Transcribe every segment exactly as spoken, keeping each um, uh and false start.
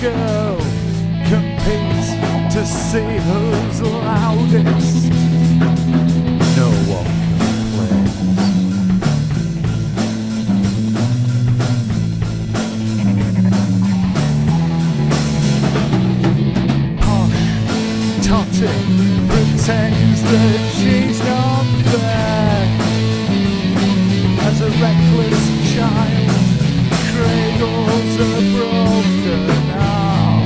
girl competes to see who's loudest. No one complains. Posh, totty, pretends that she's not there. As a reckless child, cradles a broken heart.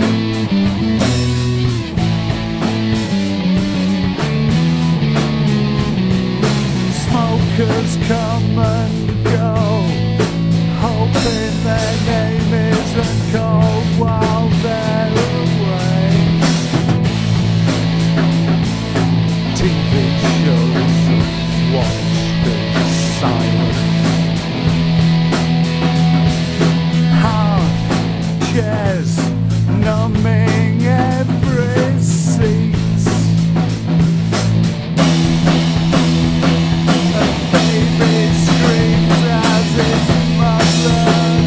Smokers come and go, hoping their name isn't called while they're away. T V shows watched in silence. Chairs numbing every seat. A baby screams as its mother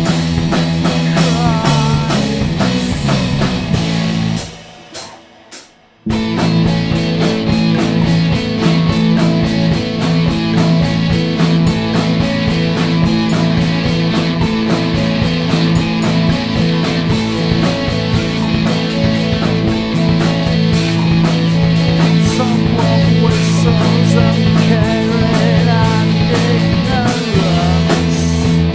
uncaring and ignorance.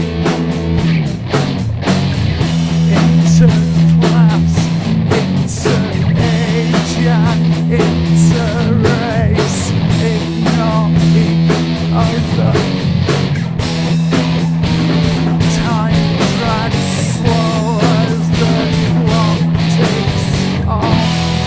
Into class, into age and into race. Ignore each other. Time drags slow as the clock ticks off.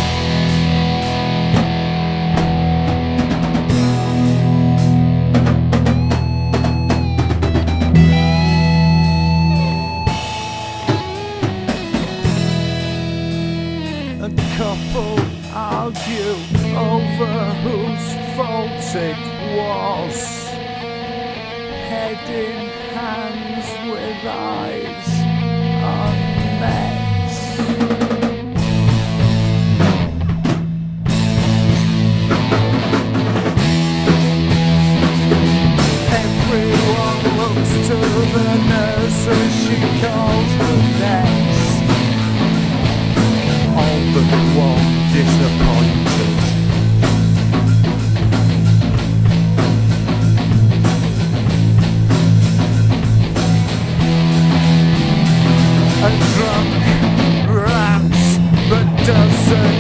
A couple argue over whose fault it was. Head in hands with eyes unmet. Everyone looks to the nurse as she calls the next. All but one disappointed. A drunk rants but doesn't